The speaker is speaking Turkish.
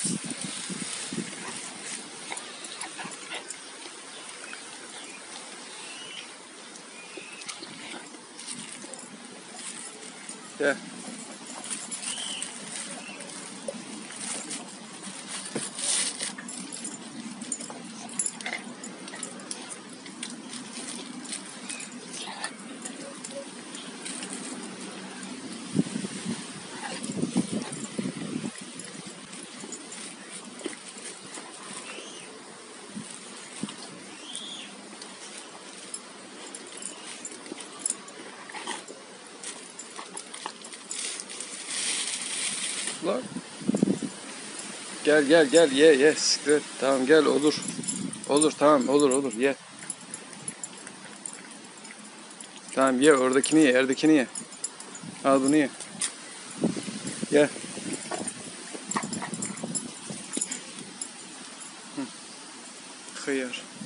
Gel. Lan. Gel ye siklet. Tamam gel olur. Olur tamam olur ye. Tamam ye oradakini ye yerdekini ye. Al bunu ye. Gel. Hıyar.